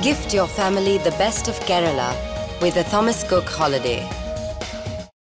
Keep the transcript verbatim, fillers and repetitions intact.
Gift your family the best of Kerala with a Thomas Cook holiday.